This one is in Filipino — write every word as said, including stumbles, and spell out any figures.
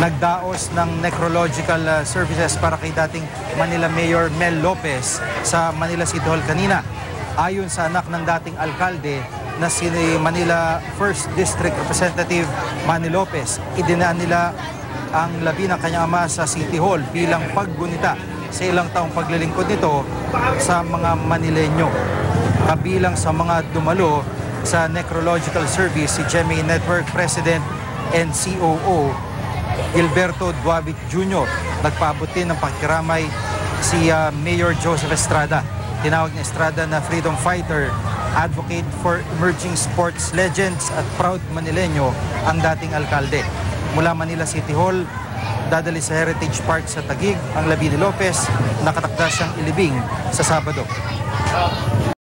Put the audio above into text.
nagdaos ng necrological uh, services para kay dating Manila Mayor Mel Lopez sa Manila City Hall kanina. Ayon sa anak ng dating alkalde na si Manila First District Representative Manny Lopez, idinaan nila ang labi ng kanyang ama sa City Hall bilang paggunita sa ilang taong paglilingkod nito sa mga Manileño. Kabilang sa mga dumalo sa necrological service si G M A Network President and C O O Gilberto Duavit Junior Nagpaabot din ng pakikiramay si uh, Mayor Joseph Estrada. Tinawag ni Estrada na freedom fighter, advocate for emerging sports legends at proud Manileño ang dating alkalde. Mula Manila City Hall, dadali sa Heritage Park sa Taguig ang labi ni Lopez, nakatakda siyang ilibing sa Sabado.